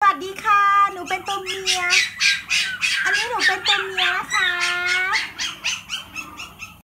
วัสดีค่ะหนูเป็นตัวเมีย